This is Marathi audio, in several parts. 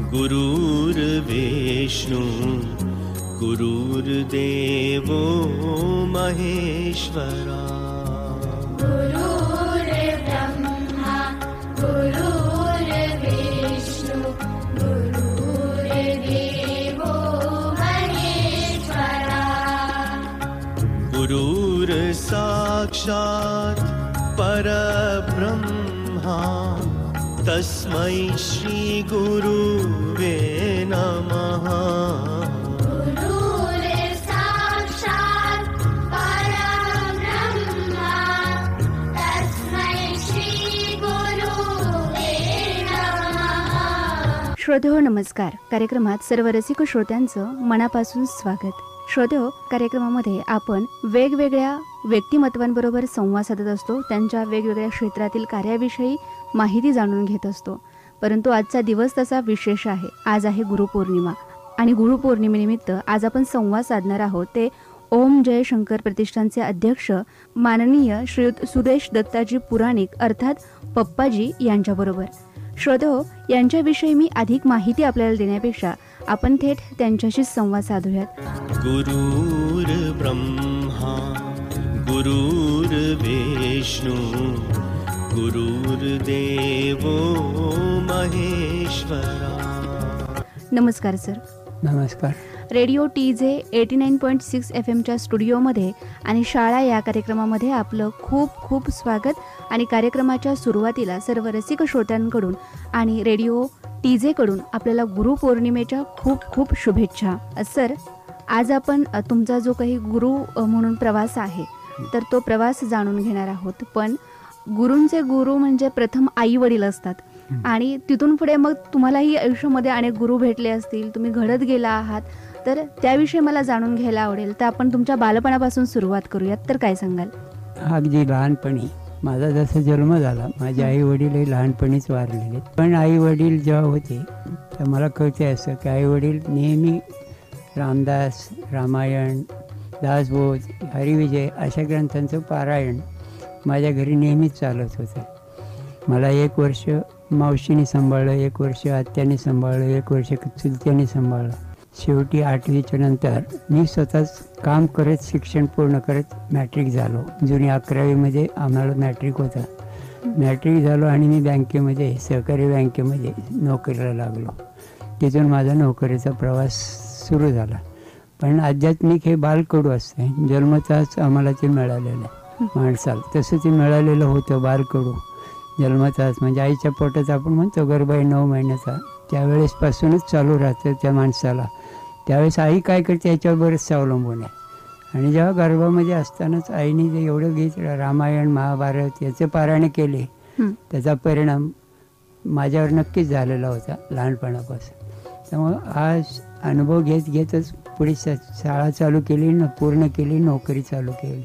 गुरुर्विष्णु गुरुर्देवो महेश्वरा गुरुर्ब्रह्मा गुरुर्विष्णु गुरुर्देवो महेश्वरा गुरुर्साक्षात् परब्रह्मा तस्मै श्री गुरुवे नमः। गुरुर्साक्षात् परब्रह्मा तस्मै श्री गुरुवे नमः। श्रोतेहो नमस्कार. कार्यक्रमात सर्व रसिक श्रोत्यांचं मनापासून स्वागत. श्रोतेहो, कार्यक्रमामध्ये आपण वेगवेगळ्या व्यक्तिमत्वांबरोबर संवाद साधत असतो, त्यांच्या वेगवेगळ्या क्षेत्रातील कार्याविषयी माहिती जाणून घेत असतो. परंतु आजचा दिवस तसा विशेष आहे. आज आहे गुरुपौर्णिमा आणि गुरुपौर्णिमेनिमित्त आज आपण संवाद साधणार आहोत ते ओम जय शंकर प्रतिष्ठानचे अध्यक्ष माननीय श्रीयुत सुरेश दत्ताजी पुराणिक अर्थात पप्पाजी यांच्याबरोबर. श्रोतेहो, यांच्याविषयी मी अधिक माहिती आपल्याला देण्यापेक्षा आपण थेट त्यांच्याशी संवाद साधूयात. गुरुर्ब्रह्मा गुरुर्विष्णु गुरुर्देवो महेश्वरा. नमस्कार सर. नमस्कार. रेडिओ TJ 89.6 FM स्टुडिओमध्ये आणि शाळा या कार्यक्रमामध्ये आपलं खूप खूप स्वागत. आणि कार्यक्रमाच्या सुरुवातीला सर्व रसिक श्रोत्यांकडून आणि रेडिओ TJ कडून आपल्याला गुरुपौर्णिमेच्या खूप खूप शुभेच्छा. सर, आज आपण तुमचा जो काही गुरु म्हणून प्रवास आहे तर तो प्रवास जाणून घेणार आहोत. पण गुरूंचे गुरु म्हणजे प्रथम आई वडील असतात आणि तिथून पुढे मग तुम्हालाही आयुष्यामध्ये अनेक गुरु भेटले असतील, तुम्ही घडत गेला आहात, तर त्याविषयी मला जाणून घ्यायला आवडेल. तर आपण तुमच्या बालपणापासून सुरुवात करूयात. तर काय सांगाल? अगदी लहानपणी माझा जसा जन्म झाला, माझे आई वडीलही लहानपणीच वारलेले. पण आई वडील जेव्हा होते तर मला कळते असं की आई वडील नेहमी रामदास, रामायण, दासबोध, हरिविजय अशा ग्रंथांचं पारायण माझ्या घरी नेहमीच चालत होतं. मला 1 वर्ष मावशीने सांभाळलं, 1 वर्ष आत्याने सांभाळलं, 1 वर्ष चुलत्याने सांभाळलं. शेवटी 8वीच्या नंतर मी स्वतःच काम करत शिक्षण पूर्ण करत मॅट्रिक झालो. जुनी 11वीमध्ये आम्हाला मॅट्रिक होता. मॅट्रिक झालो आणि मी बँकेमध्ये, सहकारी बँकेमध्ये नोकरीला लागलो. तिथून माझा नोकरीचा प्रवास सुरू झाला. पण आध्यात्मिक हे बालकडू असते, जन्मताच आम्हाला ते मिळालेलं आहे माणसाला. तसं ते मिळालेलं होतं बालकडू जन्मताच. म्हणजे आईच्या पोटात आपण म्हणतो गर्भ आहे 9 महिन्याचा, त्यावेळेसपासूनच चालू राहतं त्या माणसाला. त्यावेळेस आई काय करते याच्यावर बरंच अवलंबून आहे. आणि जेव्हा गर्भामध्ये असतानाच आईने जे एवढं गीत रामायण महाभारत याचे पारायण केले त्याचा परिणाम माझ्यावर नक्कीच झालेला होता लहानपणापासून. त्यामुळं हा अनुभव घेतच पुढे शाळा चालू केली, पूर्ण केली, नोकरी चालू केली.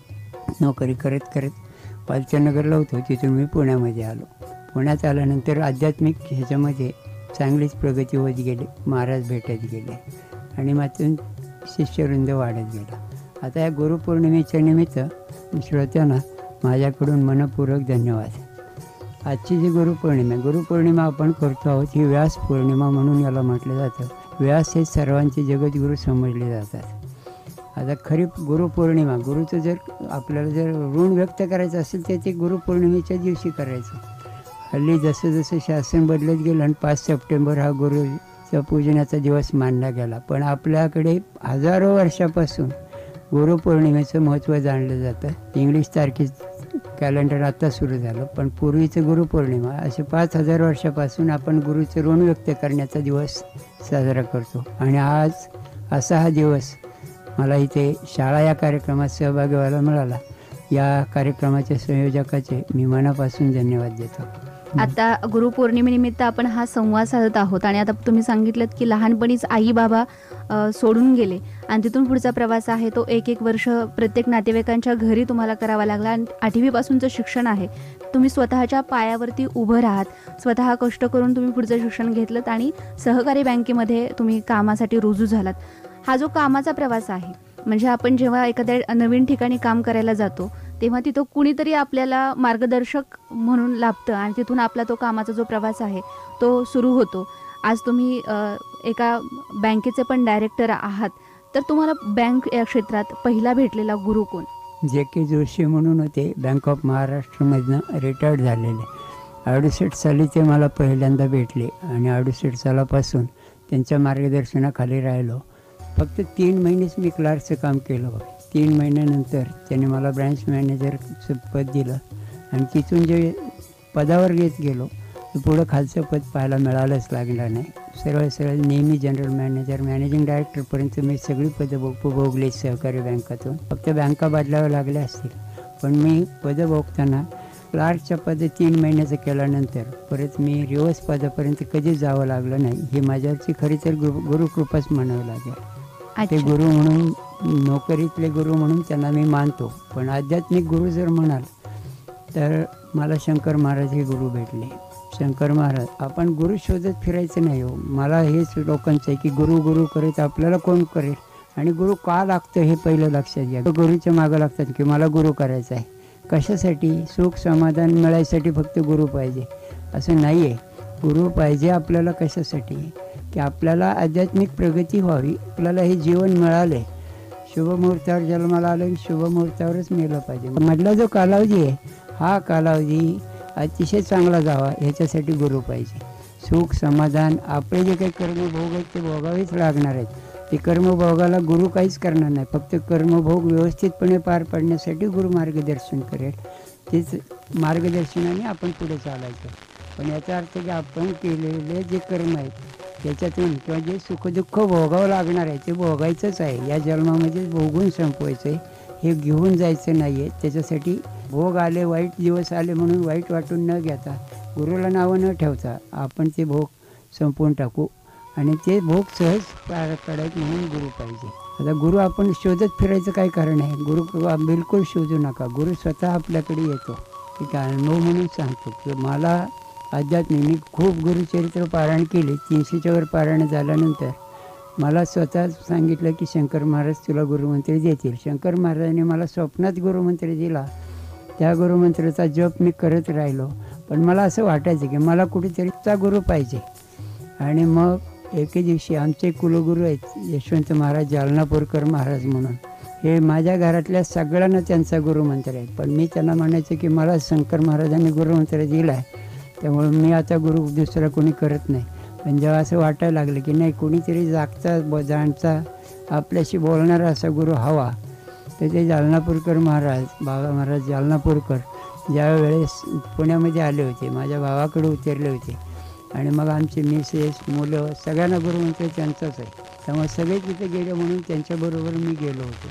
नोकरी करत करत पालचनगरला होतो, तिथून मी पुण्यामध्ये आलो. पुण्यात आल्यानंतर आध्यात्मिक ह्याच्यामध्ये चांगलीच प्रगती होत गेली, महाराज भेटत गेले आणि मातून शिष्यवृंद वाढत गेला. आता या गुरुपौर्णिमेच्या निमित्त श्रोत्यांना माझ्याकडून मनपूर्वक धन्यवाद. आजची जी गुरुपौर्णिमा आपण करतो आहोत ही व्यास पौर्णिमा म्हणून याला म्हटलं जातं. व्यास हे सर्वांचे जगद्गुरू समजले जातात. आता खरी गुरुपौर्णिमा, गुरुचं जर आपल्याला जर ऋण व्यक्त करायचं असेल तर ते गुरुपौर्णिमेच्या दिवशी करायचं. हल्ली जसं जसं शासन बदलत गेलं आणि 5 सप्टेंबर हा गुरुचा पूजनाचा दिवस मानला गेला. पण आपल्याकडे हजारो वर्षापासून गुरुपौर्णिमेचं महत्त्व जाणलं जातं. इंग्लिश तारखे कॅलेंडर आता सुरू झालं, पण पूर्वीचं गुरुपौर्णिमा असे 5000 वर्षापासून आपण गुरुचं ऋण व्यक्त करण्याचा दिवस साजरा करतो. आणि आज असा हा दिवस मला इथे शाळा या कार्यक्रमात सहभागी व्हायला मिळाला. या कार्यक्रमाच्या संयोजकाचे मी मनापासून धन्यवाद देतो. आता गुरुपौर्णिमेनिमित्त आपण हा संवाद साधत आहोत आणि आता तुम्ही सांगितलं की लहानपणीच आई बाबा सोडून गेले आणि तिथून पुढचा प्रवास आहे तो 1-1 वर्ष प्रत्येक नातेवाईकांच्या घरी तुम्हाला करावा लागला. आणि 8वीपासूनचं शिक्षण आहे, तुम्ही स्वतःच्या पायावरती उभं राहात, स्वतः कष्ट करून तुम्ही पुढचं शिक्षण घेतलं आणि सहकारी बँकेमध्ये तुम्ही कामासाठी रुजू झालात. हा जो कामाचा प्रवास आहे म्हणजे आपण जेव्हा एखाद्या नवीन ठिकाणी काम करायला जातो तेव्हा तिथं कुणीतरी आपल्याला मार्गदर्शक म्हणून लाभतं आणि तिथून आपला तो कामाचा जो प्रवास आहे तो सुरू होतो. आज तुम्ही एका बँकेचे पण डायरेक्टर आहात, तर तुम्हाला बँक या क्षेत्रात पहिला भेटलेला गुरु कोण? जे.के. जोशी म्हणून होते, बँक ऑफ महाराष्ट्रमधनं रिटायर्ड झालेले. 68 साली ते मला पहिल्यांदा भेटले आणि 68 सालापासून त्यांच्या मार्गदर्शनाखाली राहिलो. फक्त 3 महिनेच मी क्लार्कचं काम केलं. 3 महिन्यानंतर त्याने मला ब्रँच मॅनेजरचं पद दिलं आणि तिथून जे पदावर घेत गेलो पुढं खालचं पद पाहायला मिळालंच लागलं नाही. सरळ नेहमी जनरल मॅनेजर, मॅनेजिंग डायरेक्टरपर्यंत मी सगळी पदं भोगली सहकारी बँकातून. फक्त बँका बदलाव्या लागल्या असतील, पण मी पदं भोगताना क्लार्कच्या पद 3 महिन्याचं केल्यानंतर परत मी रिवर्स पदापर्यंत कधीच जावं लागलं नाही. ही माझ्यावरची खरी तर गुरुकृपाच म्हणावं लागेल. ते गुरु म्हणून, नोकरीतले गुरु म्हणून त्यांना मी मानतो, पण आध्यात्मिक गुरु जर म्हणाल तर मला शंकर महाराज हे गुरु भेटले. शंकर महाराज, आपण गुरु शोधत फिरायचं नाही हो. मला हेच लोकांचं आहे की गुरु करत आपल्याला कोण करेल आणि गुरु का लागतं हे पहिलं लक्षात घ्या. गुरुच्या मागं लागतात की मला गुरु करायचा आहे. कशासाठी? सुख समाधान मिळायसाठी फक्त गुरु पाहिजे असं नाही आहे. गुरु पाहिजे आपल्याला कशासाठी? की आपल्याला आध्यात्मिक प्रगती व्हावी. आपल्याला हे जीवन मिळालं, शुभमुहूर्तावर जन्माला आलं, शुभमुहूर्तावरच मेलं पाहिजे. मधला जो कालावधी आहे हा कालावधी अतिशय चांगला जावा ह्याच्यासाठी गुरु पाहिजे. सुख समाधान आपले जे काही कर्मभोग आहेत ते भोगावेच लागणार आहेत. ते कर्मभोगाला गुरु काहीच करणार नाही. फक्त कर्मभोग व्यवस्थितपणे पार पाडण्यासाठी गुरु मार्गदर्शन करेल. तेच मार्गदर्शनाने आपण पुढे चालायचं. पण याचा अर्थ की आपण केलेले जे कर्म आहेत त्याच्यातून किंवा जे सुखदुःख भोगावं लागणार आहे ते भोगायचंच आहे. या जन्मामध्ये भोगून संपवायचं आहे, हे घेऊन जायचं नाही आहे. त्याच्यासाठी भोग आले, वाईट दिवस आले म्हणून वाईट वाटून न घेता, गुरुला नावं न ठेवता आपण ते भोग संपवून टाकू आणि ते भोग सहज पार पाडायचे म्हणून गुरु पाहिजे. आता गुरु आपण शोधत फिरायचं काय कारण आहे? गुरु बिलकुल शोधू नका. गुरु स्वतः आपल्याकडे येतो. एक अनुभव म्हणून सांगतो की मला आध्यात्मिक, मी खूप गुरुचरित्र पारायण केले. 300च्या वर पारायण झाल्यानंतर मला स्वतः सांगितलं की शंकर महाराज तुला गुरुमंत्र देतील. शंकर महाराजांनी मला स्वप्नात गुरुमंत्र दिला. त्या गुरुमंत्राचा जप मी करत राहिलो. पण मला असं वाटायचं की मला कुठेतरीचा गुरु पाहिजे. आणि मग एके दिवशी आमचे कुलगुरू आहेत यशवंत महाराज जालनापूरकर महाराज म्हणून, हे माझ्या घरातल्या सगळ्यांना त्यांचा गुरुमंत्र आहे. पण मी त्यांना म्हणायचं की मला शंकर महाराजांनी गुरुमंत्र दिला आहे, त्यामुळे मी आता गुरु दुसरा कोणी करत नाही. पण जेव्हा असं वाटायला लागलं की नाही, कोणीतरी जागचा जाणचा आपल्याशी बोलणारा असा गुरु हवा, तर ते जालनापूरकर महाराज, बाबा महाराज जालनापूरकर ज्यावेळेस पुण्यामध्ये आले होते, माझ्या भावाकडे उतरले होते. आणि मग आमचे मिसेस, मुलं सगळ्यांना गुरुमंत्र त्यांचाच आहे. त्यामुळे सगळे तिथे गेले म्हणून त्यांच्याबरोबर मी गेलो होतो.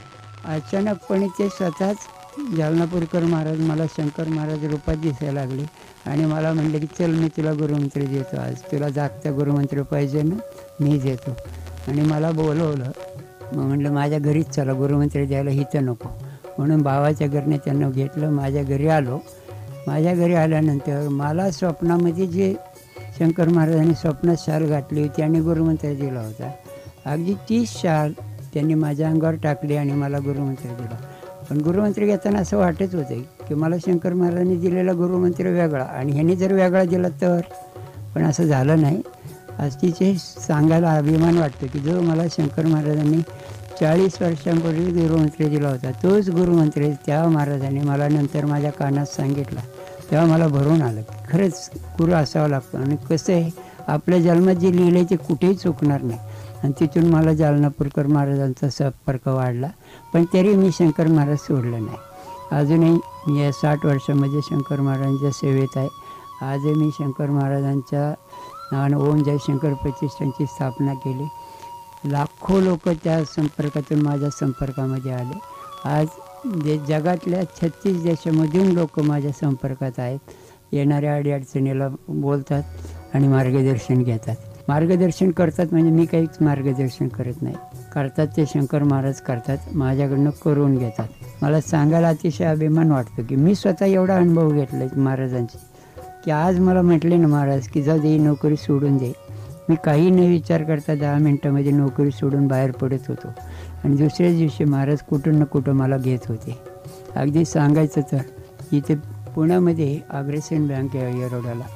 अचानकपणे ते स्वतःच जालनापूरकर महाराज मला शंकर महाराज रूपात दिसायला लागले आणि मला म्हणले की चल मी तुला गुरुमंत्र देतो, आज तुला जागता गुरुमंत्र पाहिजे ना, मी देतो. आणि मला बोलवलं. मग म्हटलं माझ्या घरीच चला, गुरुमंत्र द्यायला इथं नको. म्हणून भावाच्या घरने त्यांना घेतलं. माझ्या घरी आलो. माझ्या घरी आल्यानंतर मला स्वप्नामध्ये जे शंकर महाराजांनी स्वप्नात शाल घातली होती आणि गुरुमंत्र दिला होता, अगदी 30 शाल त्यांनी माझ्या अंगावर टाकली आणि मला गुरुमंत्र दिला. पण गुरुमंत्र घेताना असं वाटत होतं की मला शंकर महाराजांनी दिलेला गुरुमंत्र वेगळा आणि ह्यांनी जर वेगळा दिला तर, पण असं झालं नाही. अतिशय सांगायला अभिमान वाटतो की जो मला शंकर महाराजांनी 40 वर्षांपूर्वी गुरुमंत्र दिला होता, तोच गुरुमंत्र त्या महाराजांनी मला नंतर माझ्या कानात सांगितला. तेव्हा मला भरून आलं की खरंच गुरु असावा लागतो. आणि कसं आहे, आपल्या जन्मात जे लिहिलं ते कुठेही चुकणार नाही. आणि तिथून मला जालनापूरकर महाराजांचा संपर्क वाढला. पण तरी मी शंकर महाराज सोडलं नाही. अजूनही मी या 60 वर्षामध्ये शंकर महाराजांच्या सेवेत आहे. आजही मी शंकर महाराजांच्या नावानं ओम जयशंकर प्रतिष्ठानची स्थापना केली. लाखो लोक त्या संपर्कातून माझ्या संपर्कामध्ये आले. आज जगातल्या 36 देशामधून लोक माझ्या संपर्कात आहेत. येणाऱ्या अडीअडचणीला बोलतात आणि मार्गदर्शन घेतात. मार्गदर्शन करतात म्हणजे मी काहीच मार्गदर्शन करत नाही, करतात ते शंकर महाराज करतात, माझ्याकडनं करून घेतात. मला सांगायला अतिशय अभिमान वाटतो की मी स्वतः एवढा अनुभव घेतला आहे महाराजांची की आज मला म्हटले ना महाराज की जाऊ दे, नोकरी सोडून दे. मी काही न विचार करता 10 मिनटामध्ये नोकरी सोडून बाहेर पडत होतो. आणि दुसऱ्याच दिवशी महाराज कुठून ना कुठं मला घेत होते. अगदी सांगायचं तर इथे पुण्यामध्ये अग्रसेन बँक आहे येरोडाला,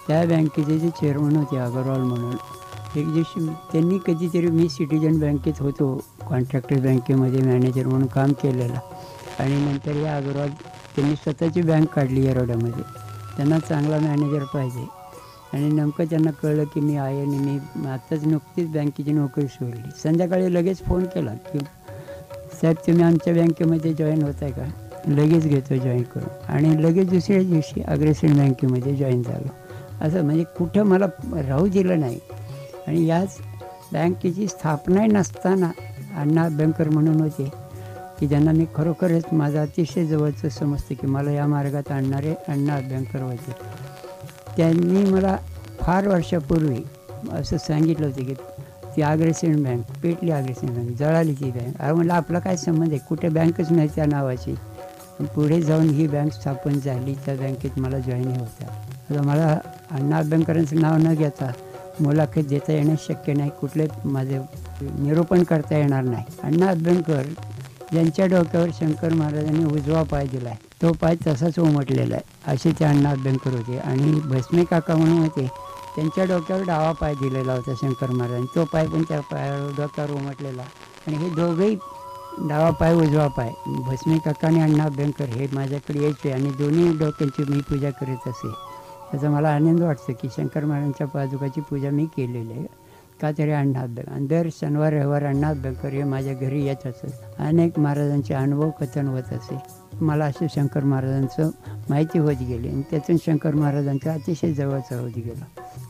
त्या बँकेचे जे चेअरमन होते अगरवाल म्हणून, एक दिवशी त्यांनी कधीतरी मी सिटीजन बँकेत होतो कॉन्ट्रॅक्टर बँकेमध्ये मॅनेजर म्हणून काम केलेलं, आणि नंतर या अगरवाल त्यांनी स्वतःची बँक काढली येरवड्यामध्ये. त्यांना चांगला मॅनेजर पाहिजे, आणि नेमकं त्यांना कळलं की मी आहे आणि मी आत्ताच नुकतीच बँकेची नोकरी सोडली. संध्याकाळी लगेच फोन केला की साहेब तुम्ही आमच्या बँकेमध्ये जॉईन होत आहे का? लगेच घेतो जॉईन करून, आणि लगेच दुसऱ्या दिवशी अग्रेसन बँकेमध्ये जॉईन झालो. असं म्हणजे कुठं मला राहू दिलं नाही. आणि याच बँकेची स्थापनाही नसताना अण्णा अभ्यंकर म्हणून होते की ज्यांना मी खरोखरच माझं अतिशय जवळचं समजतं की मला या मार्गात आणणारे अण्णा अभ्यंकर होते. त्यांनी मला फार वर्षापूर्वी असं सांगितलं होतं की ती अग्रेसन बँक पेटली, अग्रेसन बँक जळाली ती बँक. अरे म्हटलं आपला काय संबंध आहे, कुठे बँकच नाही त्या नावाची. पुढे जाऊन ही बँक स्थापन झाली, त्या बँकेत मला जॉईन होत्या. आता मला अण्णा अभ्यंकरांचं नाव न घेता मुलाखत देता येणं शक्य नाही, कुठले माझे निरूपण करता येणार नाही. अण्णा अभ्यंकर ज्यांच्या डोक्यावर शंकर महाराजांनी उजवा पाय दिला आहे, तो पाय तसाच उमटलेला आहे, असे ते अण्णा अभ्यंकर होते. आणि भस्मे काका म्हणून होते, त्यांच्या डोक्यावर डावा पाय दिलेला होता शंकर महाराजांनी, तो पाय पण त्या पायावर डोक्यावर उमटलेला. आणि हे दोघंही डावा पाय उजवा पाय, भस्मे काका आणि अण्णा अभ्यंकर हे माझ्याकडे यायचे आणि दोन्ही डोक्यांची मी पूजा करीत असे. त्याचा मला आनंद वाटतो की शंकर महाराजांच्या पादुकाची पूजा मी केलेली आहे. का तरी अण्णा अभ्यंकर, आणि दर शनिवार रविवार अण्णा अभ्यंकर हे माझ्या घरी येत असत. अनेक महाराजांचे अनुभव कथन होत असे. मला असे शंकर महाराजांचं माहिती होत गेली, आणि त्यातून शंकर महाराजांच्या अतिशय जवळचं होत गेलं.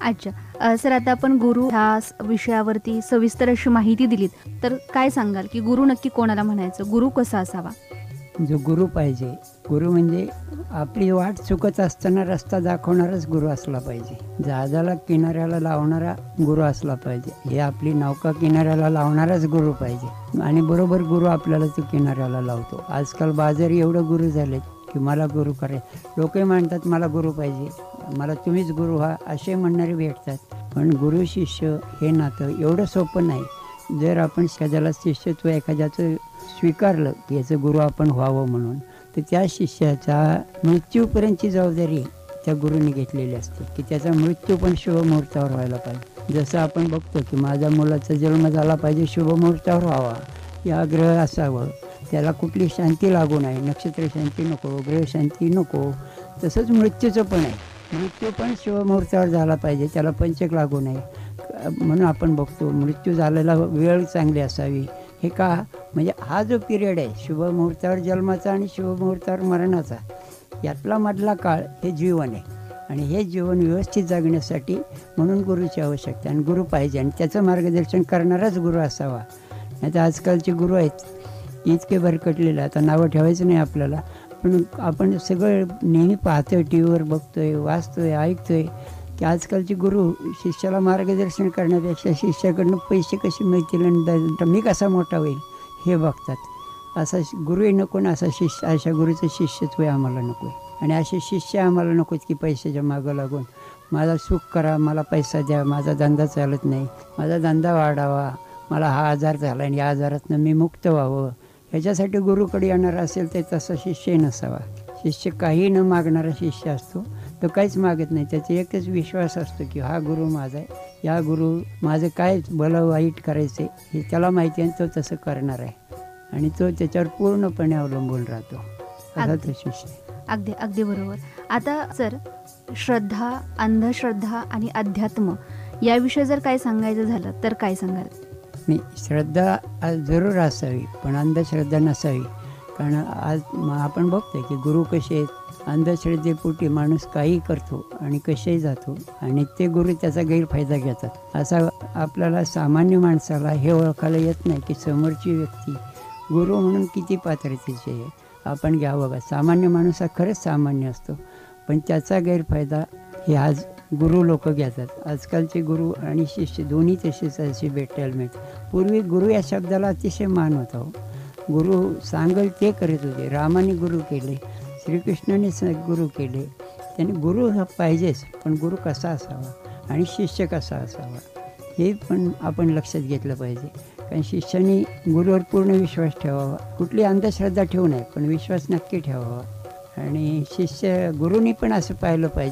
अच्छा सर, आता आपण गुरु ह्या विषयावरती सविस्तर अशी माहिती दिलीत, तर काय सांगाल की गुरु नक्की कोणाला म्हणायचं, गुरु कसा असावा? जो गुरु पाहिजे, गुरु म्हणजे आपली वाट चुकत असताना रस्ता दाखवणाराच गुरु असला पाहिजे. जहाजाला किनाऱ्याला लावणारा गुरु असला पाहिजे. हे आपली नौका किनाऱ्याला लावणाराच गुरु पाहिजे, आणि बरोबर गुरु आपल्याला तो किनाऱ्याला लावतो. आजकाल बाजारी एवढं गुरु झालेत की मला गुरु करे, लोकही म्हणतात मला गुरु पाहिजे, मला तुम्हीच गुरु व्हा, असे म्हणणारे भेटतात. पण गुरु शिष्य हे नातं एवढं सोपं नाही. जर आपण एखाद्याला शिष्यत्व एखाद्याचं स्वीकारलं की याचं गुरु आपण व्हावं म्हणून, तर त्या शिष्याचा मृत्यूपर्यंतची जबाबदारी त्या गुरुने घेतलेली असते की त्याचा मृत्यू पण शुभमुहूर्तावर व्हायला पाहिजे. जसं आपण बघतो की माझ्या मुलाचा जन्म झाला पाहिजे, शुभमुहूर्तावर व्हावा, या ग्रह असावं, त्याला कुठली शांती लागू नये, नक्षत्र शांती नको, ग्रह शांती नको. तसंच मृत्यूचं पण आहे, मृत्यू पण शुभमुहूर्तावर झाला पाहिजे, त्याला पंचक लागू नये. म्हणून आपण बघतो मृत्यू झालेला वेळ चांगली असावी. हे का म्हणजे हा जो पिरियड आहे शुभमुहूर्तावर जन्माचा आणि शुभमुहूर्तावर मरणाचा, यातला मधला काळ हे जीवन आहे. आणि हे जीवन व्यवस्थित जगण्यासाठी म्हणून गुरुची आवश्यकता, आणि गुरु पाहिजे, आणि त्याचं मार्गदर्शन करणाराच गुरु असावा. नाही तर आजकालचे गुरु आहेत इतके भरकटलेले, आता नावं ठेवायचं नाही आपल्याला, पण आपण सगळं नेहमी पाहतोय, टी व्हीवर बघतोय, वाचतोय, ऐकतोय की आजकालचे गुरु शिष्याला मार्गदर्शन करण्यापेक्षा शिष्याकडनं पैसे कसे मिळतील आणि मी कसा मोठा होईल हे बघतात. असा गुरुही नको ना, अशा गुरुचं शिष्यत्व आम्हाला नको आहे. आणि असे शिष्य आम्हाला नकोच की पैशाच्या मागं लागून माझा सुख करा, मला पैसा द्या, माझा धंदा चालत नाही, माझा धंदा वाढावा, मला हा आजार झाला आणि या आजारातनं मी मुक्त व्हावं, ह्याच्यासाठी गुरुकडे येणार असेल तर तसा शिष्य नसावा. शिष्य काही न मागणारा शिष्य असतो, तो काहीच मागत नाही. त्याचा एकच विश्वास असतो की हा गुरु माझा आहे, या गुरु माझं काय भलं वाईट करायचं हे त्याला माहिती आहे, तो तसं करणार आहे, आणि तो त्याच्यावर पूर्णपणे अवलंबून राहतो. असा तो शिष्य. अगदी अगदी बरोबर. आता सर, श्रद्धा, अंधश्रद्धा आणि अध्यात्म याविषयी जर काय सांगायचं झालं तर काय सांगाल? नाही, श्रद्धा जरूर असावी पण अंधश्रद्धा नसावी. कारण आज आपण बघतोय की गुरु कसे आहेत, अंधश्रद्धेपोटी माणूस काही करतो आणि कसेही जातो, आणि ते गुरु त्याचा गैरफायदा घेतात. असा आपल्याला सामान्य माणसाला हे ओळखायला येत नाही की समोरची व्यक्ती गुरु म्हणून किती पात्रतेची आहे. आपण घ्यावं का, सामान्य माणूस हा खरंच सामान्य असतो, पण त्याचा गैरफायदा हे आज गुरु लोक घेतात. आजकालचे गुरु आणि शिष्य दोन्ही तसेच असे भेटायला मिळतात. पूर्वी गुरु या शब्दाला अतिशय मान होता हो. गुरु सांगल ते करत होते. रामाने गुरु केले, श्रीकृष्णाने गुरु केले. त्याने गुरु हा पाहिजेच, पण गुरु कसा असावा आणि शिष्य कसा असावा हे पण आपण लक्षात घेतलं पाहिजे. कारण शिष्याने गुरुवर पूर्ण विश्वास ठेवावा, कुठली अंधश्रद्धा ठेवू नये, पण विश्वास नक्की ठेवावा. आणि शिष्य गुरुनी पण असं पाहिलं पाहिजे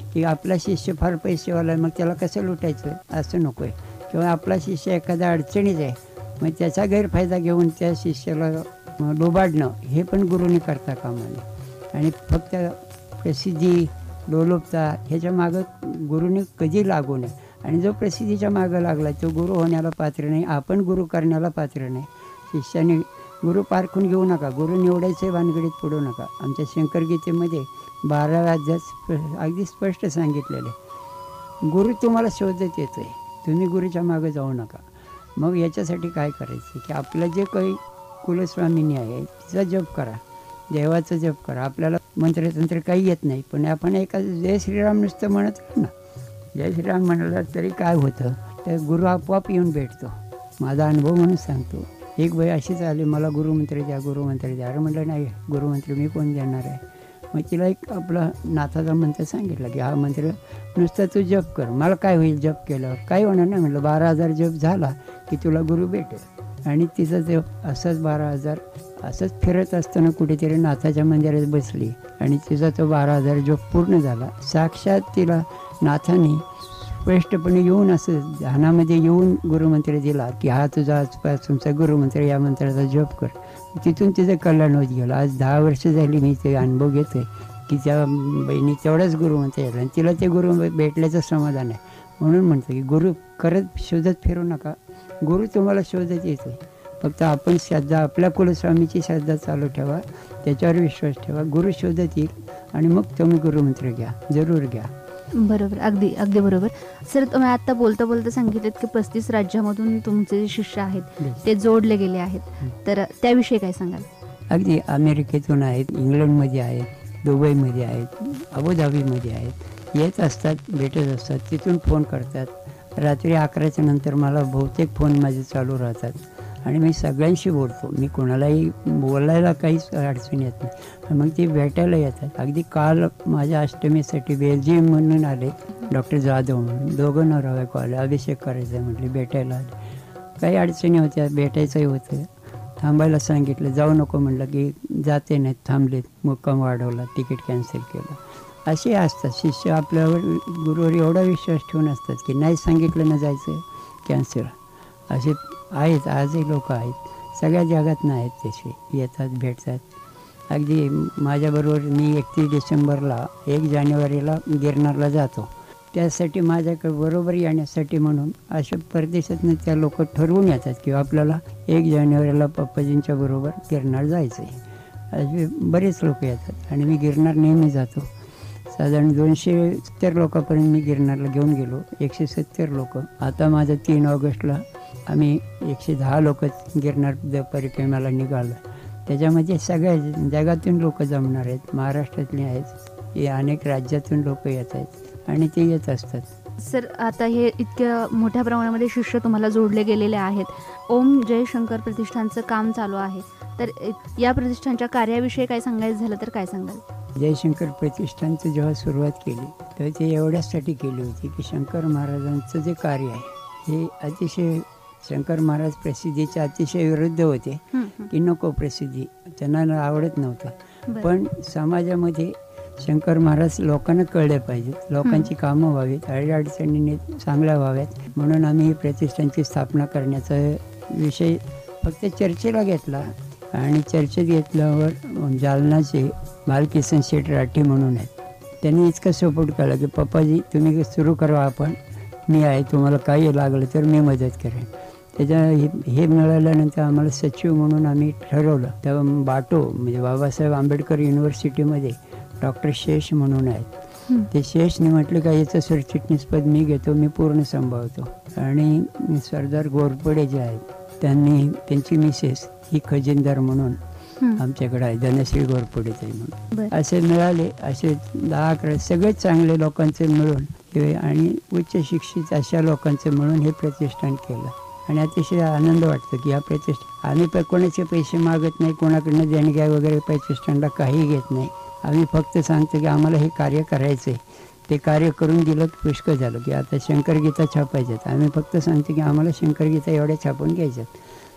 की आपला शिष्य फार पैसेवाला आहे, मग त्याला कसं लुटायचं असं नको आहे. किंवा आपला शिष्य एखाद्या अडचणीत आहे, मग त्याचा गैरफायदा घेऊन त्या शिष्याला लुबाडणं हे पण गुरुनी करता कामा नये. आणि फक्त प्रसिद्धी लोलुपता ह्याच्या मागं गुरुनी कधी लागू नये. आणि जो प्रसिद्धीच्या मागं लागला तो गुरु होण्याला पात्र नाही, आपण गुरु करण्याला पात्र नाही. शिष्याने गुरु पारखून घेऊ नका, गुरु निवडायचे भानगडीत पडू नका. आमच्या शंकरगीतेमध्ये 12व्या अध्यायात अगदी स्पष्ट सांगितलेलं आहे, गुरु तुम्हाला शोधत येतो आहे, तुम्ही गुरुच्या मागं जाऊ नका. मग याच्यासाठी काय करायचं की आपलं जे काही कुलस्वामिनी आहे तिचा जप करा, देवाचा जप करा. आपल्याला मंत्रतंत्र काही येत नाही, पण आपण एका जय श्रीराम नुसतं म्हणत राहू ना. जय श्रीराम म्हणाला तरी काय होतं, तर गुरु आपोआप येऊन भेटतो. माझा अनुभव म्हणून सांगतो. एक बाई अशीच आली, मला गुरुमंत्र द्या, गुरुमंत्र द्या. अरे म्हटलं नाही, गुरुमंत्र मी कोण देणार आहे. मग तिला एक आपला नाथाचा मंत्र सांगितला की हा मंत्र नुसतं तू जप कर. मला काय होईल जप केल्यावर, काही होणार नाही म्हटलं. 12,000 जप झाला की तुला गुरु भेटेल. आणि तिचं ते असंच 12,000 असंच फिरत असताना कुठेतरी नाथाच्या मंदिरात बसली आणि तिचा तो 12,000 जप पूर्ण झाला. साक्षात तिला नाथाने स्पष्टपणे येऊन असं ध्यानामध्ये येऊन गुरुमंत्र दिला की हा तुझा आजपासूनचा गुरुमंत्र, या मंत्राचा जप कर. तिथून तिचं कल्याण होत गेलं. आज 10 वर्ष झाली मी ते अनुभव घेतो आहे की त्या बहिणी तेवढाच गुरुमंत्र येतो आणि तिला ते गुरु भेटल्याचं समाधान आहे. म्हणून म्हणतो की गुरु करत शोधत फिरू नका, गुरु तुम्हाला शोधत येतो. फक्त आपण श्रद्धा, आपल्या कुलस्वामीची श्रद्धा चालू ठेवा, त्याच्यावर विश्वास ठेवा, गुरु शोधत येईल आणि मग तुम्ही गुरुमंत्र घ्या, जरूर घ्या. बरोबर, अगदी अगदी बरोबर. सर, तुम्ही आत्ता बोलता बोलता सांगितलं की 35 राज्यामधून तुमचे जे शिष्य आहेत ते जोडले गेले आहेत, तर त्याविषयी काय सांगाल? अगदी अमेरिकेतून आहेत, इंग्लंडमध्ये आहेत, दुबईमध्ये आहेत, अबुधाबीमध्ये आहेत. येत असतात, भेटत असतात, तिथून फोन करतात. रात्री 11च्या नंतर मला बहुतेक फोन माझे चालू राहतात आणि मी सगळ्यांशी बोलतो. मी कोणालाही बोलायला काहीच अडचण येत नाही. मग ते भेटायला येतात. अगदी काल माझ्या अष्टमीसाठी बेल्जियम म्हणून आले डॉक्टर जाधव म्हणून, दोघं नवरा आले, अभिषेक करायचा आहे म्हटले, भेटायला आले. काही अडचणी होत्या, भेटायचंही होतं. थांबायला सांगितलं, जाऊ नको म्हटलं की जाते नाहीत, थांबलेत, मुक्काम वाढवला, तिकीट कॅन्सल केलं. असे असतात शिष्य, आपल्यावर गुरुवर एवढा विश्वास ठेवून असतात की नाही सांगितलं ना जायचं, कॅन्सल. असे आहेत, आजही लोक आहेत, सगळ्या जगात आहेत, तसे येतात, भेटतात. अगदी माझ्याबरोबर मी 31 डिसेंबरला 1 जानेवारीला गिरनारला जातो. त्यासाठी माझ्याकडे बरोबर येण्यासाठी म्हणून अशा परदेशातनं त्या लोक ठरवून येतात की आपल्याला 1 जानेवारीला पप्पाजींच्या बरोबर गिरनार जायचं आहे. असे बरेच लोक येतात आणि मी गिरनार नेहमी जातो. साधारण 270 लोकांपर्यंत मी गिरनारला घेऊन गेलो, 170 लोक. आता माझं 3 ऑगस्टला आम्ही 110 लोक गिरनार परिक्रमेला निघालो. त्याच्यामध्ये सगळ्या जगातून लोक जमणार आहेत, महाराष्ट्रातले आहेत, हे अनेक राज्यातून लोक येत आहेत आणि ते येत असतात. सर, आता हे इतक्या मोठ्या प्रमाणामध्ये शिष्य तुम्हाला जोडले गेलेले आहेत. ओम जय शंकर प्रतिष्ठानचं काम चालू आहे, तर या प्रतिष्ठानच्या कार्याविषयी काय सांगायचं झालं तर काय सांगाल? जयशंकर प्रतिष्ठानचं जेव्हा सुरुवात केली तर ते एवढ्यासाठी केली होती की शंकर महाराजांचं जे कार्य आहे हे अतिशय, शंकर महाराज प्रसिद्धीच्या अतिशय विरुद्ध होते की नको प्रसिद्धी, त्यांना आवडत नव्हतं. पण समाजामध्ये शंकर महाराज लोकांना कळले पाहिजेत, लोकांची कामं व्हावीत, अडीअडचणीने चांगल्या व्हाव्यात, म्हणून आम्ही ही प्रतिष्ठानची स्थापना करण्याचा विषय फक्त चर्चेला घेतला. आणि चर्चेत घेतल्यावर जालनाचे बालकिसन शेठ राठी म्हणून आहेत, त्यांनी इतकं सपोर्ट केला की पप्पाजी तुम्ही सुरू करा, आपण मी आहे, तुम्हाला काही लागलं तर मी मदत करेन. त्याच्या हे मिळाल्यानंतर आम्हाला सचिव म्हणून आम्ही ठरवलं. तेव्हा बाटो म्हणजे बाबासाहेब आंबेडकर युनिव्हर्सिटीमध्ये डॉक्टर शेष म्हणून आहेत, ते शेषने म्हटलं का याचं सरचिटणीसपद मी घेतो, मी पूर्ण सांभाळतो. आणि सरदार घोरपडे जे आहेत त्यांची मिसेस ही खजिनदार म्हणून आमच्याकडे आहे, धनश्री घोरपडे ताई म्हणून. असे मिळाले, असे 10-11 सगळेच चांगले लोकांचे मिळून आणि उच्च शिक्षित अशा लोकांचं मिळून हे प्रतिष्ठान केलं. आणि अतिशय आनंद वाटतो की या आम्ही कोणाचे पैसे मागत नाही, कोणाकडनं देणग्या वगैरे प्रतिष्ठानला काही घेत नाही. आम्ही फक्त सांगतो की आम्हाला हे कार्य करायचं आहे, ते कार्य करून दिलं पुष्कळ झालं. की आता शंकरगीता छापायच्यात, आम्ही फक्त सांगतो की आम्हाला शंकरगीता एवढ्या छापून घ्यायच्यात,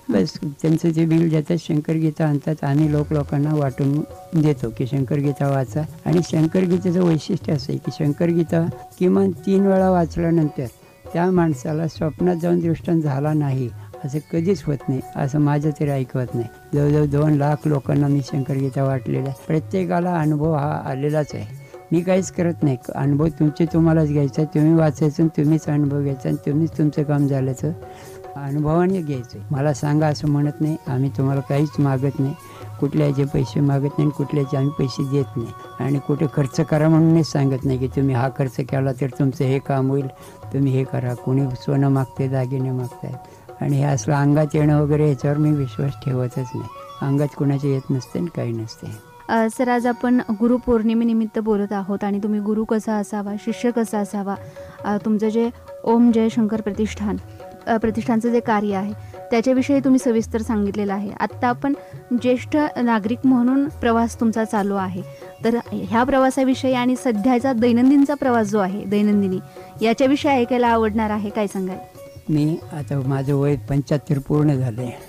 बस त्यांचं जे बिल देतात शंकरगीता आणतात, आम्ही लोकांना वाटून देतो की शंकरगीता वाचा. आणि शंकरगीतेचं वैशिष्ट्य असं आहे की शंकरगीता किमान 3 वेळा वाचल्यानंतर त्या माणसाला स्वप्नात जाऊन दृष्टांत झाला नाही असं कधीच होत नाही, असं माझं तरी ऐकवत नाही. जवळजवळ 2 लाख लोकांना मी शंकरगीता वाटलेला आहे. प्रत्येकाला अनुभव हा आलेलाच आहे. मी काहीच करत नाही, अनुभव तुम्हालाच घ्यायचा, तुम्ही वाचायचं, तुम्हीच अनुभव घ्यायचा आणि तुम्हीच तुमचं काम झाल्याचं अनुभवाने घ्यायचं. मला सांगा असं म्हणत नाही. आम्ही तुम्हाला काहीच मागत नाही, कुठल्याचे पैसे मागत नाही, कुठल्याचे आम्ही पैसे देत नाही. आणि कुठे खर्च करा म्हणूनच सांगत नाही की तुम्ही हा खर्च केला तर तुमचं हे काम होईल, तुम्ही हे करा. कोणी सोनं मागते, दागिने मागतात आणि हे असलं अंगात येणं वगैरे ह्याच्यावर मी विश्वास ठेवतच नाही. अंगात कोणाचे येत नसते आणि काही नसते. सर, आज आपण गुरुपौर्णिमेनिमित्त बोलत आहोत आणि तुम्ही गुरु कसा असावा, शिष्य कसा असावा, तुमचं जे ओम जय शंकर प्रतिष्ठानचं जे कार्य आहे त्याच्याविषयी तुम्ही सविस्तर सांगितलेलं आहे. आत्ता आपण ज्येष्ठ नागरिक म्हणून प्रवास तुमचा चालू आहे, तर ह्या प्रवासाविषयी आणि सध्याचा दैनंदिनचा प्रवास जो आहे दैनंदिनी याच्याविषयी ऐकायला आवडणार आहे. काय सांगाल? मी आता माझं वय 75 पूर्ण झालं आहे.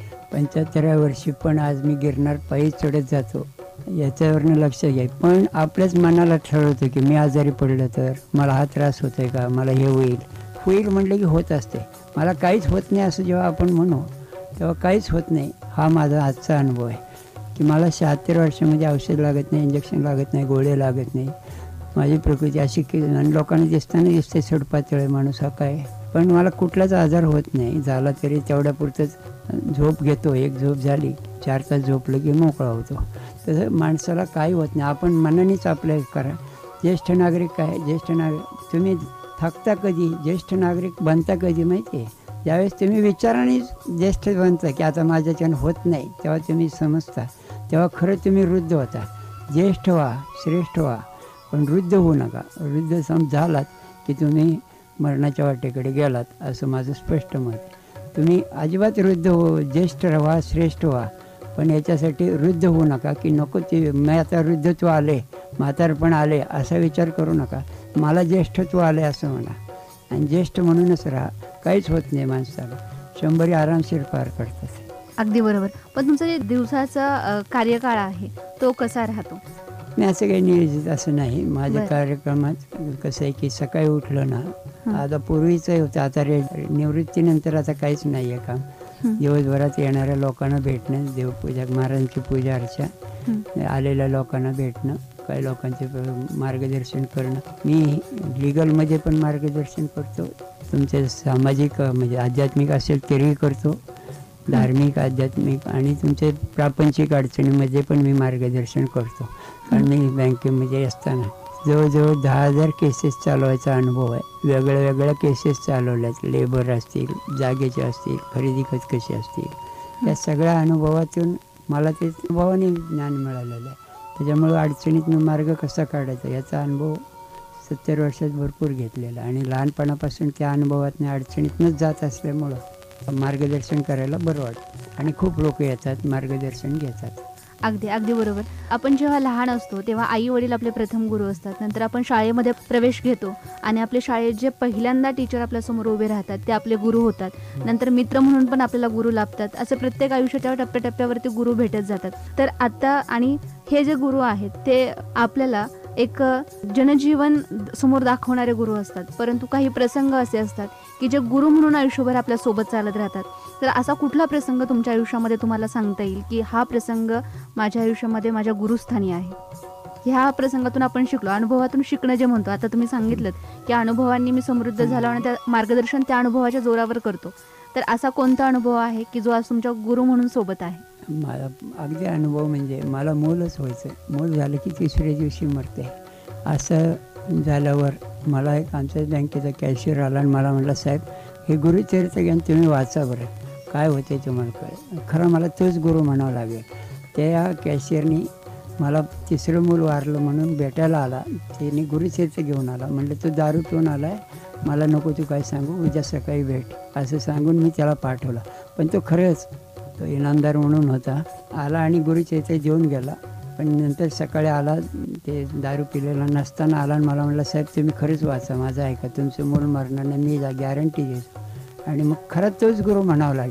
75व्या वर्षी पण आज मी गिरनार पायी चढत जातो. याच्यावरनं लक्ष घ्या. पण आपल्याच मनाला ठरवतो की मी आजारी पडलं तर मला हा त्रास होतो आहे का, मला हे होईल म्हटलं की होत असते. मला काहीच होत नाही असं जेव्हा आपण म्हणू तेव्हा काहीच होत नाही. हा माझा आजचा अनुभव आहे की मला 76 वर्षामध्ये औषध लागत नाही, इंजेक्शन लागत नाही, गोळ्या लागत नाही. माझी प्रकृती अशी की लोकांना दिसते सडपातळ माणूस हा काय, पण मला कुठलाच आजार होत नाही. झाला तरी तेवढ्यापुरतंच झोप घेतो. एक झोप झाली, 4 तास झोपलं की मोकळा होतो. तसं माणसाला काही होत नाही. आपण मनानेच आपलं करा. ज्येष्ठ नागरिक काय, ज्येष्ठ नागरिक तुम्ही थकता कधी, ज्येष्ठ नागरिक बनता कधी माहिती आहे? ज्यावेळेस तुम्ही विचाराने ज्येष्ठ बनता की आता माझ्याच्यानं होत नाही, तेव्हा तुम्ही समजता, तेव्हा खरं तुम्ही वृद्ध होता. ज्येष्ठ व्हा, श्रेष्ठ व्हा, पण वृद्ध होऊ नका. वृद्ध झालात की तुम्ही मरणाच्या वाटेकडे गेलात, असं माझं स्पष्ट मत. तुम्ही अजिबात वृद्ध ज्येष्ठ व्हा, श्रेष्ठ व्हा, पण याच्यासाठी वृद्ध होऊ नका की नको ते मी आता वृद्धत्व आले, म्हातारपण आले असा विचार करू नका. मला ज्येष्ठत्व आले असं म्हणा आणि ज्येष्ठ म्हणूनच राहा. काहीच होत नाही माणसाला. 100 आरामशीर पार करतात. अगदी बरोबर. पण तुमचा जे दिवसाचा कार्यकाळ आहे तो कसा राहतो? मी असं काही नियोजित असं नाही. माझ्या कार्यक्रमात कसं आहे की सकाळी उठलं ना, आता पूर्वीचं होतं, आता निवृत्तीनंतर आता काहीच नाही आहे काम. दिवसभरात येणाऱ्या लोकांना भेटणं, देवपूजा, महाराजांची पूजा अर्चा, आलेल्या लोकांना भेटणं, काही लोकांचे मार्गदर्शन करणं. मी लिगलमध्ये पण मार्गदर्शन करतो. तुमचे सामाजिक म्हणजे आध्यात्मिक असेल तरीही करतो, धार्मिक, आध्यात्मिक आणि तुमचे प्रापंचिक अडचणीमध्ये पण मी मार्गदर्शन करतो. कारण मी बँकेमध्ये असताना जवळजवळ 10,000 केसेस चालवायचा अनुभव आहे. वेगळ्या केसेस चालवल्यात. लेबर असतील, जागेचे असतील, खरेदी खत कशी असतील, या सगळ्या अनुभवातून मला ते अनुभवाने ज्ञान मिळालेलं आहे. त्याच्यामुळं अडचणीतून मार्ग कसा काढायचा याचा अनुभव 70 वर्षात भरपूर घेतलेला आणि लहानपणापासून त्या अनुभवातून अडचणीतूनच जात असल्यामुळं मार्गदर्शन करायला बरं वाटतं आणि खूप लोक येतात, मार्गदर्शन घेतात. अगदी बरोबर. आपण जेव्हा लहान असतो तेव्हा आई वडील आपले प्रथम गुरु असतात. नंतर आपण शाळेमध्ये प्रवेश घेतो आणि आपल्या शाळेत जे पहिल्यांदा टीचर आपल्यासमोर उभे राहतात ते आपले गुरु होतात. नंतर मित्र म्हणून पण आपल्याला गुरु लाभतात. असे प्रत्येक आयुष्याच्या टप्प्याटप्प्यावरती गुरु भेटत जातात. तर आता आणि हे जे गुरु आहेत ते आपल्याला एक जनजीवन समोर दाखवणारे गुरु असतात. परंतु काही प्रसंग असे असतात की जे गुरु म्हणून आयुष्यभर आपल्या सोबत चालत राहतात. तर असा कुठला प्रसंग तुमच्या आयुष्यामध्ये तुम्हाला सांगता येईल की हा प्रसंग माझ्या आयुष्यामध्ये माझ्या गुरुस्थानी आहे? ह्या प्रसंगातून आपण शिकलो, अनुभवातून शिकणं जे म्हणतो. आता तुम्ही सांगितलं की अनुभवांनी मी समृद्ध झालो आणि त्या मार्गदर्शन त्या अनुभवाच्या जोरावर करतो. तर असा कोणता अनुभव आहे की जो आज तुमच्या गुरु म्हणून सोबत आहे? मला अगदी अनुभव म्हणजे मला मूलच व्हायचं. मूल झालं की 3ऱ्या दिवशी मरते. असं झाल्यावर मला एक आमच्या बँकेचा कॅशियर आला आणि मला म्हटलं, साहेब हे गुरुचरित्र ज्ञान तुम्ही वाचा बरं, काय होते तुम्हाला कळेल. खरं मला तोच गुरु म्हणावं लागेल. त्या कॅशियरनी मला 3रं मूल वारलं म्हणून भेटायला आला. त्याने गुरुचरित्र घेऊन आला. म्हटलं तू दारू पिऊन आला आहे, मला नको तू काय सांगू, उद्या सकाळी भेट असं सांगून मी त्याला पाठवला. पण तो खरंच तो इनामदार म्हणून होता. आला आणि गुरुचरित्र घेऊन गेला. पण नंतर सकाळी आला, ते दारू पिलेला नसताना आला आणि मला म्हटलं, साहेब तुम्ही खरंच वाचा, माझं ऐका, तुमचं मूल मरणार नाही, मी गॅरंटी देतो. आणि मग खरंच तोच गुरु म्हणावं लागेल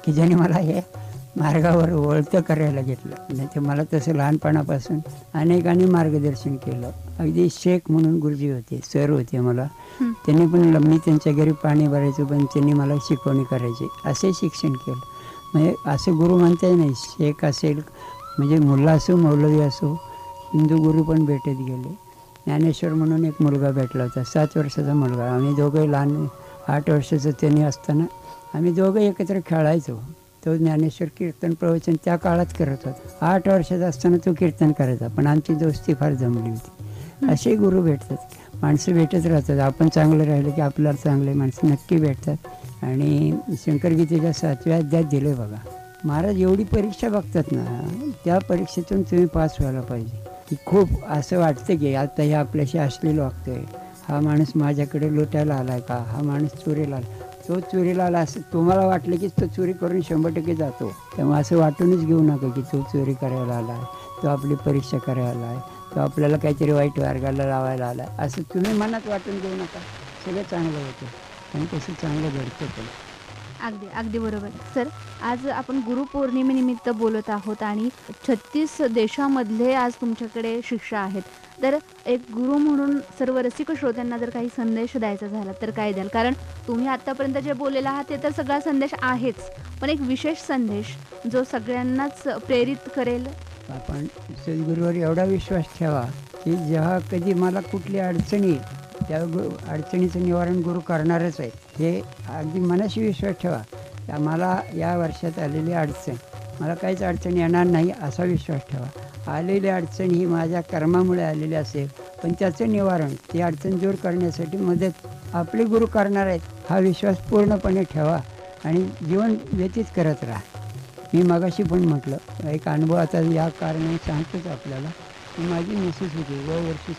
की ज्याने मला हे मार्गावर वळतं करायला घेतलं. नाही तर मला तसं लहानपणापासून अनेकांनी मार्गदर्शन केलं. अगदी शेख म्हणून गुरुजी होते, सर होते मला. त्यांनी पण मी त्यांच्या घरी पाणी भरायचो, पण त्यांनी मला शिकवणी करायची. असे शिक्षण केलं. म्हणजे असं गुरु म्हणताही नाही, शेख असेल म्हणजे मुल्ला असो मौलवी असो, हिंदू गुरु पण भेटत गेले. ज्ञानेश्वर म्हणून एक मुलगा भेटला होता, 7 वर्षाचा मुलगा. आम्ही दोघंही लहान, 8 वर्षाचं त्यांनी असताना आम्ही दोघं एकत्र खेळायचो. तो ज्ञानेश्वर कीर्तन प्रवचन त्या काळात करत होता. 8 वर्षाचा असताना तो कीर्तन करायचा, पण आमची दोस्ती फार जमली होती. असे गुरु भेटतात, माणसं भेटत राहतात. आपण चांगलं राहिलं की आपल्याला चांगले माणसं नक्की भेटतात. आणि शंकरगीतेच्या 7व्या अध्यायात दिले बघा, महाराज एवढी परीक्षा बघतात ना, त्या परीक्षेतून तुम्ही पास व्हायला पाहिजे. की खूप असं वाटतं की आता हे आपल्याशी अश्लील वागतोय, हा माणूस माझ्याकडे लुटायला आला आहे का, हा माणूस चोरीला आला. तो चोरीला आला असं तुम्हाला वाटलं की तो चोरी करून 100% जातो. तेव्हा असं वाटूनच घेऊ नका की तो चोरी करायला आला आहे, तो आपली परीक्षा करायला आहे, तो आपल्याला काहीतरी वाईट मार्गाला लावायला आला आहे, असं तुम्ही मनात वाटून घेऊ नका. सगळं चांगलं होतं आणि तसं चांगलं घडतं पण. अगदी अगदी बरोबर. सर, आज आपण गुरुपौर्णिमेनिमित्त बोलत आहोत आणि 36 देशामधले आज तुमच्याकडे शिष्य आहेत. तर एक गुरु म्हणून सर्व रसिक श्रोत्यांना जर काही संदेश द्यायचा झाला तर काय द्याल? कारण तुम्ही आत्तापर्यंत जे बोललेला आहात ते तर सगळा संदेश आहेच, पण एक विशेष संदेश जो सगळ्यांनाच प्रेरित करेल. आपण सद्गुरूवर एवढा विश्वास ठेवा की जेव्हा कधी मला कुठली अडचणी, त्या अडचणीचं निवारण गुरु करणारच आहे, हे अगदी मनाशी विश्वास ठेवा. मला या वर्षात आलेली अडचण, मला काहीच अडचण येणार नाही असा विश्वास ठेवा. आलेली अडचण ही माझ्या कर्मामुळे आलेली असेल, पण त्याचं निवारण, ती अडचण दूर करण्यासाठी मदत आपले गुरु करणार आहेत हा विश्वास पूर्णपणे ठेवा आणि जीवन व्यतीत करत राहा. मी मगाशी पण म्हटलं, एक अनुभव आता या कारणाने सांगतोच आपल्याला, की माझी मिसेस होती वर्षी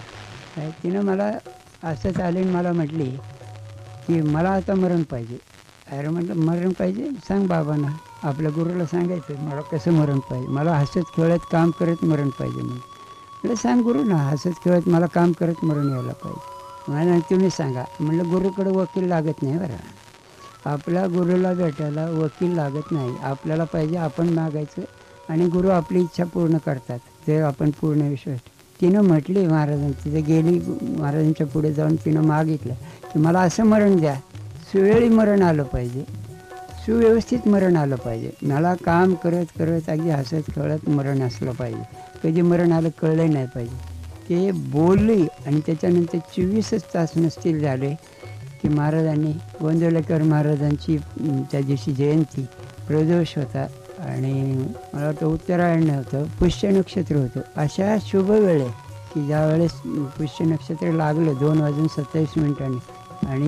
70. तिनं मला असंच आले मला म्हटली की मला आता मरण पाहिजे. अरे म्हटलं मरण पाहिजे, सांग बाबांना, आपल्या गुरुला सांगायचं मला कसं मरण पाहिजे, मला हसत खेळत काम करत मरण पाहिजे. म्हटलं सांग गुरु ना, हसत खेळत मला काम करत मरण यायला पाहिजे. मला तुम्ही सांगा. म्हटलं गुरुकडे वकील लागत नाही बरं, आपल्या गुरुला भेटायला वकील लागत नाही. आपल्याला पाहिजे आपण मागायचं आणि गुरु आपली इच्छा पूर्ण करतात जर आपण पूर्ण विश्वास. तिनं म्हटली महाराजांची, तिथं गेली महाराजांच्या पुढे जाऊन तिनं मागितलं की मला असं मरण द्या, सुवेळी मरण आलं पाहिजे, सुव्यवस्थित मरण आलं पाहिजे, मला काम करत करत अगदी हसत खेळत मरण असलं पाहिजे, कधी मरण आलं कळलं नाही पाहिजे. ते बोलली आणि त्याच्यानंतर 24 तास नसतील झाले की महाराजांनी, गोंदवलेकर महाराजांची त्या दिवशी जयंती, प्रदोष होता आणि मला वाटतं उत्तरायण होतं, पुष्य नक्षत्र होतं. अशा शुभ वेळे की ज्यावेळेस पुष्य नक्षत्र लागलं 2:27 आणि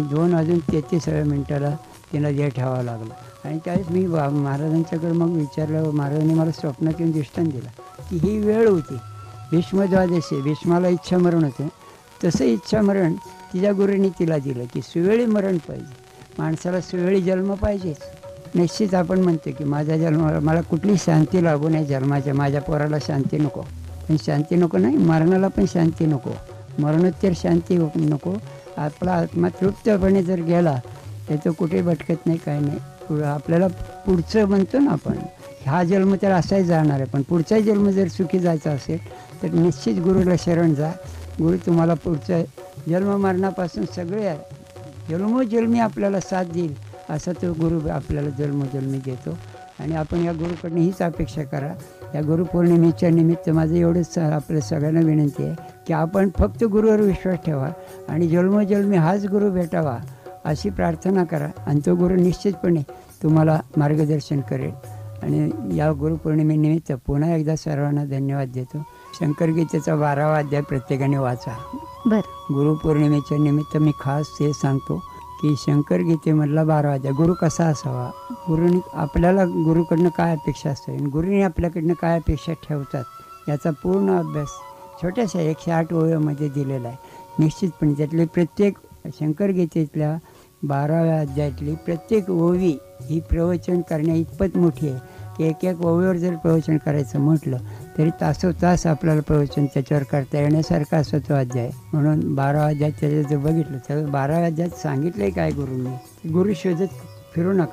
2:33 तिला जे ठेवावं लागलं. आणि त्यावेळेस मी महाराजांच्याकडे मग विचारलं, महाराजांनी मला स्वप्नात येऊन दृष्टांत दिला की ही वेळ होती. भीष्मद्वादशी, भीष्माला इच्छा मरण होते, तसं इच्छा मरण तिच्या गुरुंनी तिला दिलं की सुवेळी मरण पाहिजे, माणसाला सुवेळी जन्म पाहिजेच. निश्चित आपण म्हणतो की माझा जन्म, मला कुठली शांती लागू नाही जन्माच्या, माझ्या पोराला शांती नको, पण शांती नको नाही, मरणाला पण शांती नको, मरणोत्तर शांती नको. आपला आत्मा तृप्तपणे जर गेला तर तो कुठे भटकत नाही, काय नाही. आपल्याला पुढचं म्हणतो ना आपण, हा जन्म तर असाही जाणार आहे, पण पुढचा जन्म जर सुखी जायचा असेल तर निश्चित गुरुला शरण जा. गुरु तुम्हाला पुढचं जन्म मरणापासून सगळे जन्मोजन्मी आपल्याला साथ देईल असा तो गुरु आपल्याला जन्मोजन्मी देतो. आणि आपण या गुरुकडनं हीच अपेक्षा करा. या गुरुपौर्णिमेच्या निमित्त माझं एवढंच आपल्या सगळ्यांना विनंती आहे की आपण फक्त गुरुवर विश्वास ठेवा आणि जन्मोजन्मी हाच गुरु भेटावा अशी प्रार्थना करा आणि तो गुरु निश्चितपणे तुम्हाला मार्गदर्शन करेल. आणि या गुरुपौर्णिमेनिमित्त पुन्हा एकदा सर्वांना धन्यवाद देतो. शंकरगीतेचा 12वा अध्याय प्रत्येकाने वाचा. बरं, गुरुपौर्णिमेच्या निमित्त मी खास ते सांगतो की शंकरगीतेमधला 12वा अध्याय, गुरु कसा असावा, गुरुनी आपल्याला गुरुकडनं काय अपेक्षा असते आणि गुरुनी आपल्याकडनं काय अपेक्षा ठेवतात याचा पूर्ण अभ्यास छोट्याशा 108 ओव्यामध्ये दिलेला आहे. निश्चितपणे त्यातले प्रत्येक शंकरगीतेतल्या 12व्या अध्यायातली प्रत्येक ओवी ही प्रवचन करण्या इतपत मोठी आहे की एक ओवीवर जर प्रवचन करायचं म्हटलं तरी तासोतास आपल्याला प्रवचन त्याच्यावर करता येण्यासारखा असं तो अध्याय. म्हणून 12वा अध्याय त्याचं जर बघितलं तर 12व्या अध्यायात सांगितलं आहे काय गुरुंनी, गुरु शोधत फिरू नका,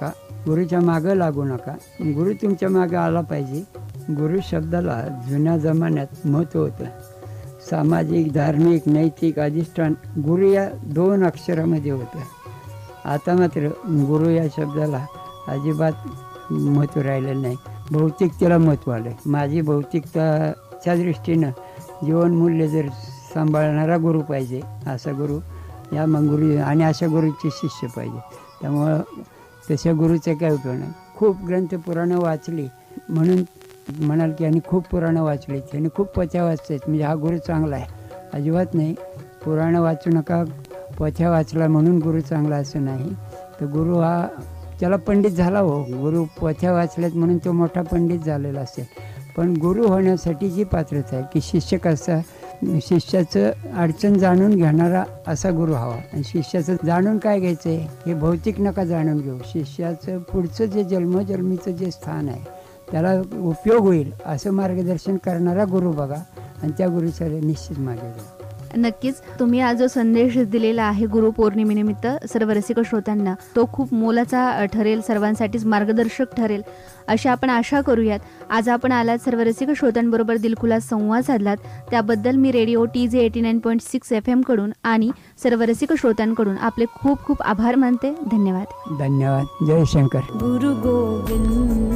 गुरुच्या मागं लागू नका, गुरु तुमच्या मागं आला पाहिजे. गुरु शब्दाला जुन्या जमान्यात महत्त्व होतं. सामाजिक, धार्मिक, नैतिक अधिष्ठान गुरु या 2 अक्षरामध्ये होतं. आता मात्र गुरु या शब्दाला अजिबात महत्त्व राहिलेलं नाही. भौतिकतेला महत्त्व आलं आहे. माझी भौतिकताच्या दृष्टीनं जीवनमूल्य जर सांभाळणारा गुरु पाहिजे, असा गुरु या मग गुरु आणि अशा गुरुचे शिष्य पाहिजे. त्यामुळं तशा गुरुचं काय उपयोग नाही. खूप ग्रंथ पुराणं वाचली म्हणून म्हणाल की यांनी खूप पुराणं वाचली, त्यांनी खूप पथ्या वाचतात म्हणजे हा गुरु चांगला आहे, अजिबात नाही. पुराणं वाचू नका, पथ्या वाचला म्हणून गुरु चांगला असं नाही. तर गुरु हा त्याला पंडित झाला हो, गुरु पथ्या वाचल्यात म्हणून तो मोठा पंडित झालेला असेल. पण गुरु होण्यासाठी जी पात्रता आहे की शिष्य कसा, शिष्याचं अडचण जाणून घेणारा असा गुरु हवा. आणि शिष्याचं जाणून काय घ्यायचं आहे, हे भौतिक नका जाणून घेऊ. शिष्याचं पुढचं जे जन्मजन्मीचं जे स्थान आहे त्याला उपयोग होईल असं मार्गदर्शन करणारा गुरु बघा आणि त्या गुरुच्या निश्चित मागे जा. नक्कीच तुम्ही आज जो संदेश दिलेला आहे गुरुपौर्णिमेनिमित्त सर्व रसिक श्रोत्यांना, तो खूप मोलाचा ठरेल, सर्वांसाठीच मार्गदर्शक ठरेल अशी आपण आशा करूयात. आज आपण आलात सर्व रसिक श्रोत्यांबरोबर दिलखुलास संवाद साधलात, त्याबद्दल मी रेडिओ TJ 89.6 FM कडून आणि सर्व रसिक श्रोत्यांकडून आपले खूप खूप आभार मानते. धन्यवाद. धन्यवाद. जय शंकर. गुरु गोविंद.